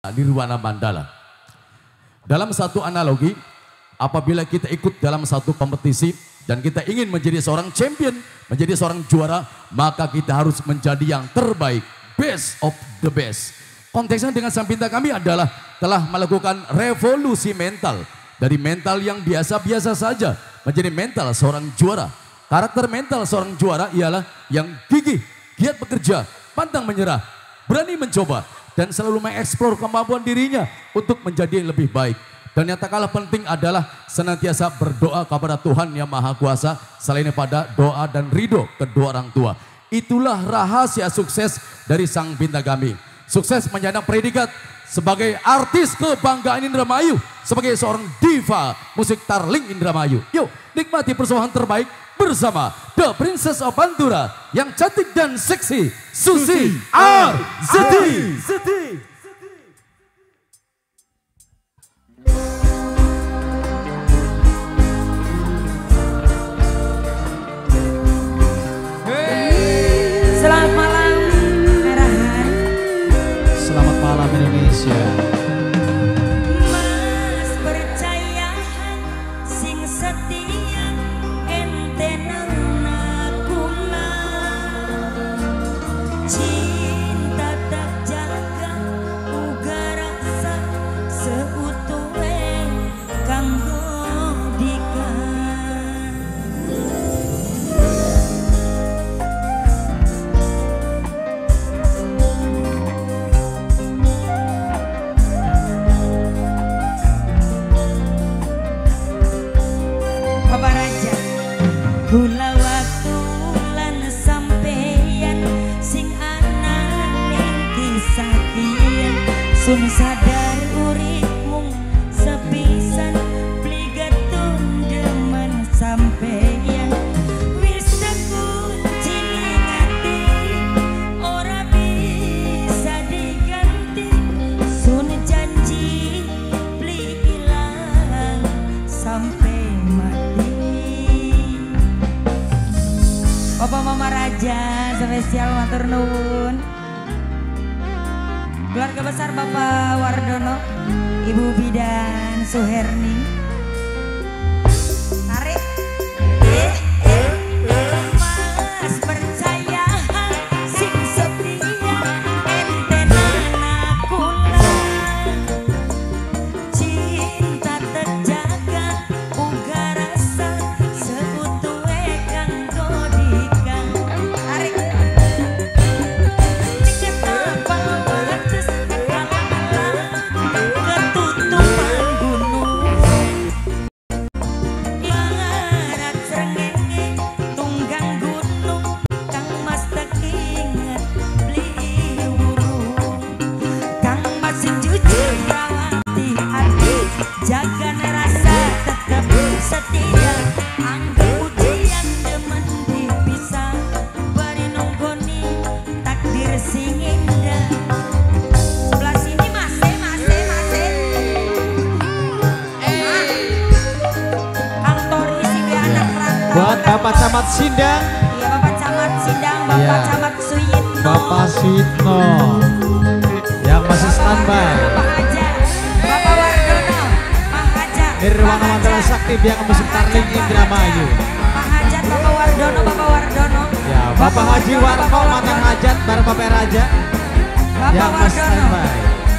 Nirwana Mandala. Dalam satu analogi, apabila kita ikut dalam satu kompetisi dan kita ingin menjadi seorang champion, menjadi seorang juara, maka kita harus menjadi yang terbaik, best of the best. Konteksnya dengan Sang Bintang Kami adalah telah melakukan revolusi mental. Dari mental yang biasa-biasa saja menjadi mental seorang juara. Karakter mental seorang juara ialah yang gigih, giat bekerja, pantang menyerah, berani mencoba, dan selalu mengeksplor kemampuan dirinya untuk menjadi lebih baik. Dan yang tak kalah penting adalah senantiasa berdoa kepada Tuhan Yang Maha Kuasa, selain pada doa dan ridho kedua orang tua. Itulah rahasia sukses dari Sang Bintang Kami. Sukses menyandang predikat sebagai artis kebanggaan Indramayu, sebagai seorang diva musik Tarling Indramayu. Yuk nikmati persembahan terbaik bersama The Princess of Pantura yang cantik dan seksi, Susi Arzeti. Selamat malam Merahan. Selamat malam Indonesia. Mas percayahan sing setia ente nang akuna. Cinta tak jaga uga rasa seutuhe kanggo dikan. Bapak Raja, kula waktu lan sampeyan sing ana ning kisah kian sun sadar urip mung sepisan pligetun demen sampeyan wis kunci ning ati ora bisa diganti sun janji pli ilang sampai mati. Bapak Mama Raja spesial matur nuwun. Keluarga besar Bapak Wardono, Ibu Bidan Suherni. Tarik. Mas percaya sing setia ente nang kula. Cinta terjaga uga rasa seutuhe kanggo dikan. Tarik. Diketapa wates ketutupan gunung. Ibarat srengenge tunggang gunung kang mas tak inget beli wurung. Kang mas jujur rawati hati jaga rasa tetap setia. Anggap ujian demen dipisah bari nonggoni takdir sing indah. Sebelah sini masih. Kantor isi we anak rantau. Buat Bapak Camat Sindang, Iya Bapak Camat Sindang, Bapak Iya. Camat Suyitno, Bapak Sitno yang masih standby. Bapak Haja, Bapak Wardono, Pak Haja, Nirwana Mandala Sakti yang musik Tarling Indramayu. Pak Hajat, Bapak Wardono, Bapak Wardono. Ya, Bapak Haji Warko mantan hajat baru Bapak Raja Bapak yang masih Wardono. standby.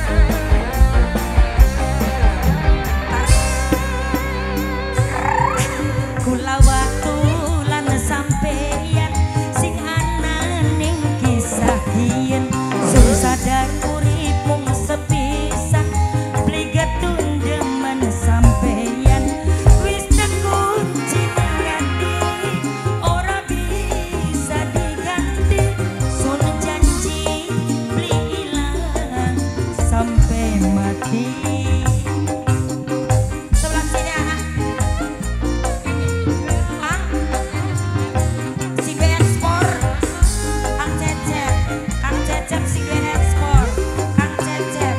Kula waktu lan sampeyan sing ana ning kisah kiyen sun sadar urip mung sepisan pligetun demen sampeyan wis terkunci ning ati ora bisa diganti sun janji beli ilang sampai mati. Sebelah sini anak. Sing ekspor Kang Cecep sing ekspor Kang Cecep.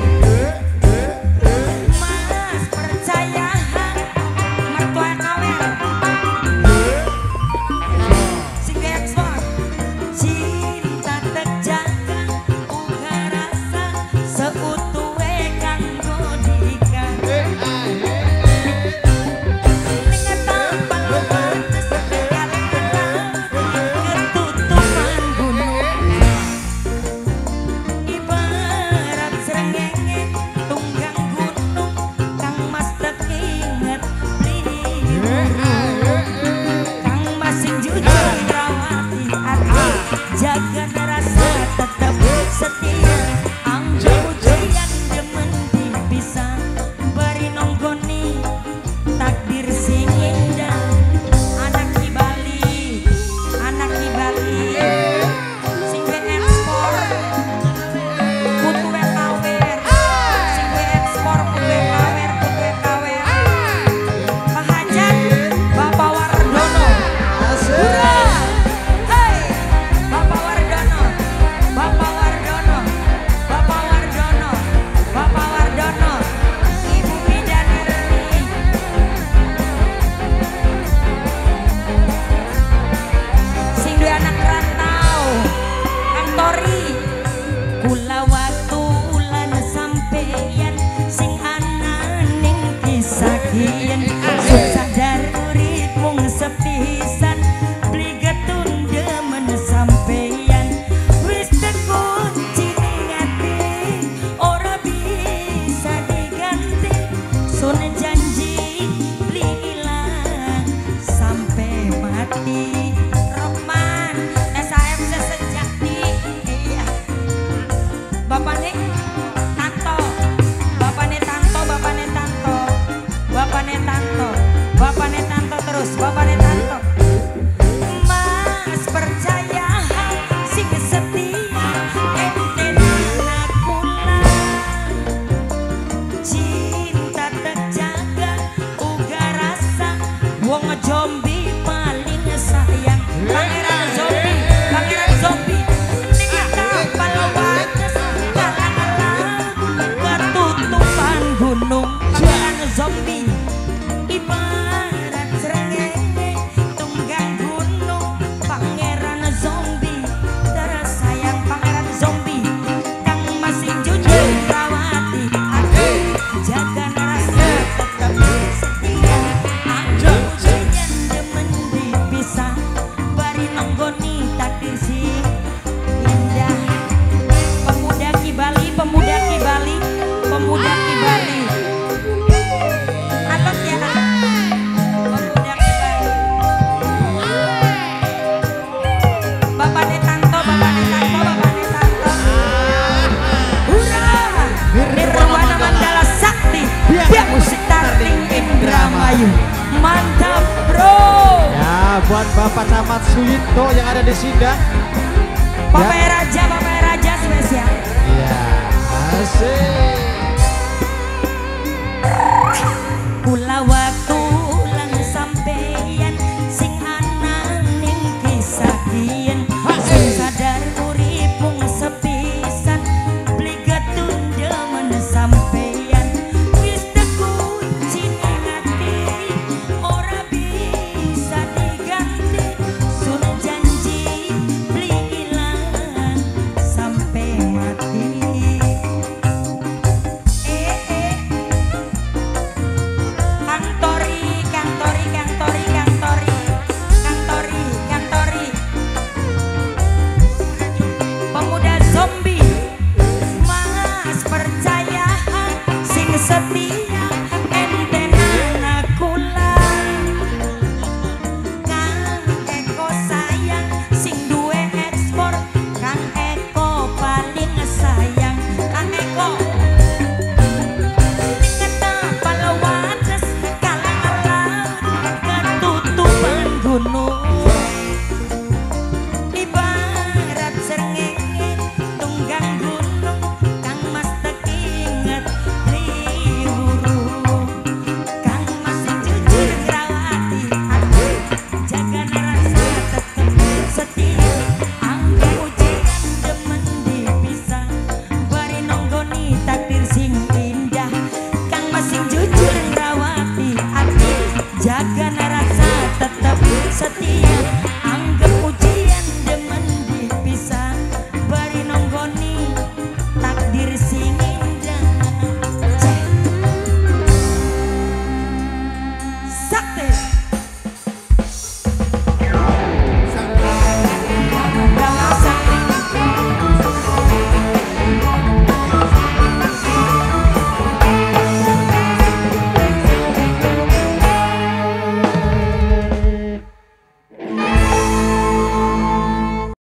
Mas percaya mertua kawin sing ekspor cinta terjaga uga rasa seutuhe Mantap bro. Ya buat Bapak Camat Suyito yang ada di Sindang. Bapak Raja spesial. Iya, asik. Kula waktu lang sampeyan sing ana ning kisah kiyen. Sing sadar uripung sepisan beli getunda men sampeyan. Wis tekunci ning ati ora bisa diganti. Sun janji beli ilang sampai mati. Pemuda zombie, Mas percaya sing setia.